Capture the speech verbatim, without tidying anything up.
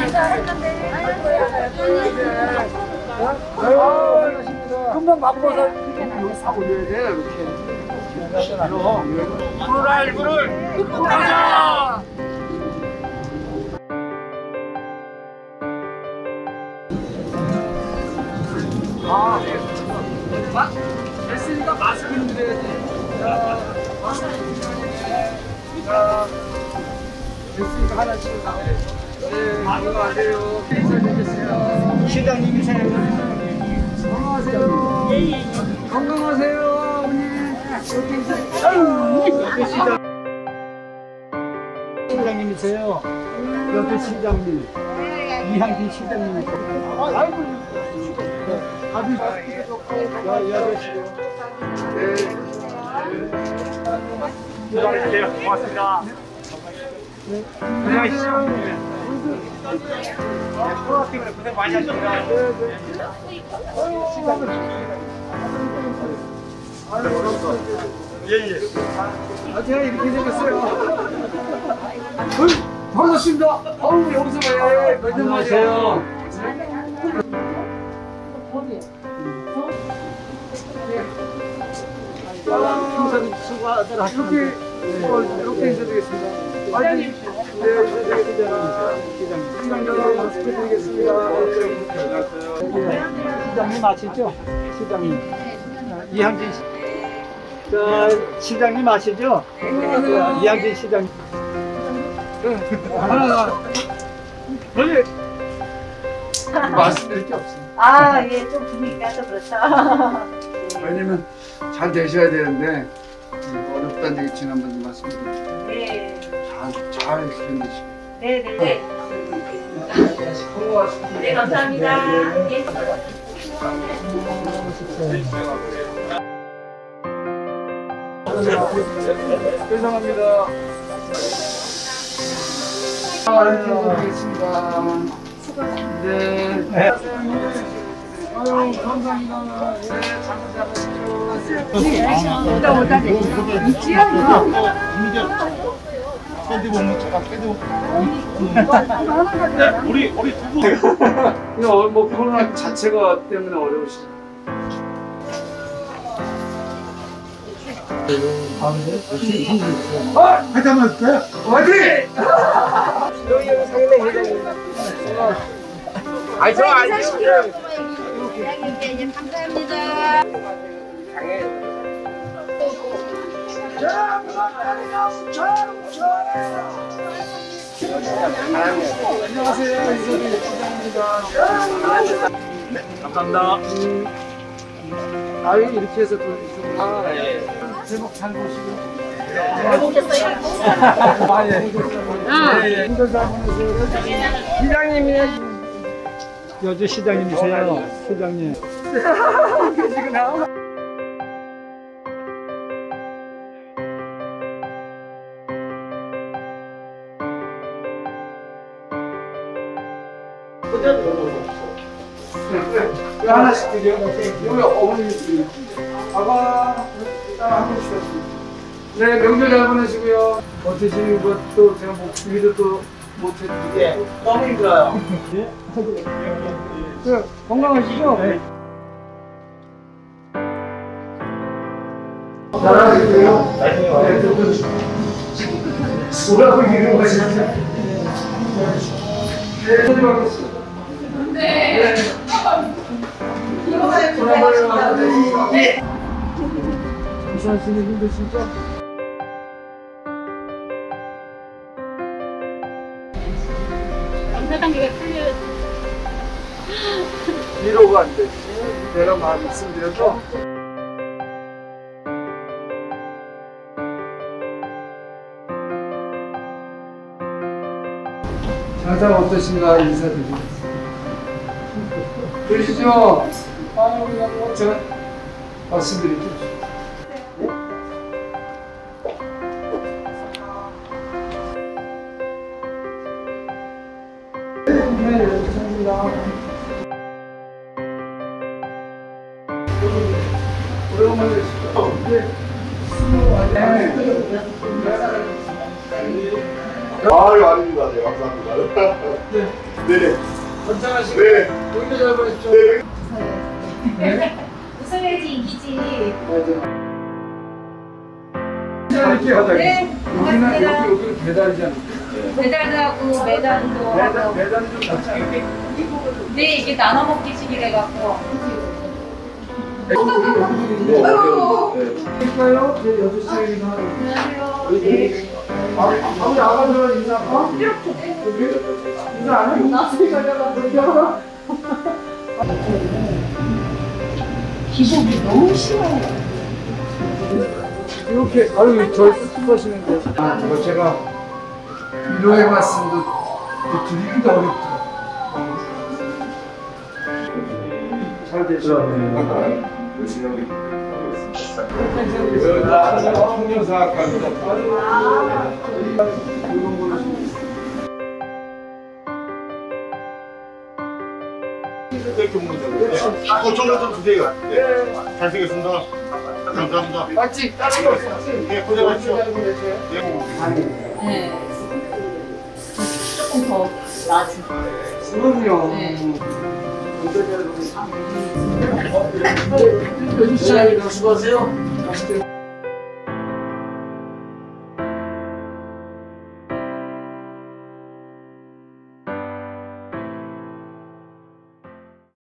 금방 맛보서 여기 사 올려야 돼. 이렇게. 코로나십구를 극복하자. 아, 마, 됐으니까 마스크는 드려야지. 자, 자, 됐으니까 하나씩. 네, 건강하세요. 인사드리겠습니다. 시장님이세요. 건강하세요. 건강하세요, 어머니. 이렇게 인사드리겠습니다. 시장. 시장님이세요. 옆에 시장님. 이향진 시장님이세요. 아이고. 아비, 여자시요. 네. 네, 고맙습니다. 네. 안녕하십시오. 코로나 때문에 고생 많이 하셨습니다. 예, 예. 아, 제가 이렇게 생겼어요. 반갑습니다. 어우, 여기서 왜? 몇 년 만이에요? 평생 수고들 하시는데 이렇게 인사드리겠습니다. 아니, 네, 시장님 마스크 드리겠습니다. 시장님 아시죠? 시장님 이향진 씨. 자, 시장님 아시죠? 이향진 시장님. 하나, 빨리 말씀드릴 게 없습니다. 아, 예, 좀 분위기가 좀 그렇다. 왜냐면 잘 되셔야 되는데 어렵다는 얘기 지난번에 말씀드렸죠. 네. 잘, 잘 견디시고. 네, 네, 네. 건강하십시오. 네, 감사합니다. 예. 죄송합니다. 아, 이렇게 해드리겠습니다. 네. 아유, 감사합니다. 네, 잘 오다 오다 있지요? 샌드 보면 제가 샌드 우리 우리 두부 이거 뭐 코로나 자체가 때문에 어려우시죠? 아! 화이팅 한번 해줄까요? 화이팅! 여기 상당 회장님. 아니 저 아니에요. 네, 감사합니다. 안녕하세요. 이소리 시장입니다. 네, 감사합니다. 음, 아유 이렇게 해서 또 아, 예. 제목 잘 보시고. 해보셨어요? 아 예. 예, 예. 힘들 잘 보내세요. 시장님이 여주 시장님이세요. 시장님. 계시구나. 이거 하나씩 드려. 여기 어머니 드려. 아빠, 한 번씩 네, 명절 잘 보내시고요. 어떠신 것도 제가 목소리도 또 못해드리고. 예, 너무 힘들어요. 예? 네, 건강하시죠? 네. 잘하시고요. 나중에 와요. 뭐라고 이런 거 진짜. 네, 해드리겠습니다. 네. 이거에 고생하셨습니다. 네. 이사하시는 힘드시죠? 검사 단계가 풀려. 위로가 안 되지. 내가 말씀드려도 장사 어떠신가 인사드리겠습니다. 그러시죠? 아유, 그냥 제가 말씀드릴게요. 네, 감사합니다. 오랜만에 뵙시죠. 네. 아유, 아닙니다. 네, 감사합니다. 네. 네네. 번창하시고 네. 명절 잘 보내십시오. 네. 네. 웃어야지 이기지. 맞아. 이렇게 하자. 네, 여기는 고맙습니다. 여기 여기 배달이잖아. 배달도 하고 매달도 배달 하고. 배달은 좀 같이 이렇게. 네, 이게 나눠 먹기식이래 갖고. 아이고. 할까요? 제 여섯 시간이나 하고. 안녕하세요. 네. 아, 아버지 아가들은 인사. 어? 이렇게. 인사 안 해? 나중에 가려가. 기복이 너무 심해요. 이렇게 아유 저 쓰시는데. 아, 이거 제가 위로해봤는데 드리기도 어렵다. 잘 되시네. 열심히 하고 있습니다. 청년사학과입니다. 이런 거를 어, 저거 좀 주세요. 네. 잘생겼습니다. 감사합니다. 맞지? 다른 거 없어. 네, 고생하십시오. 네. 네. 조금 더 나아지. 그럼요. 네. 여주 시장님 수고하세요.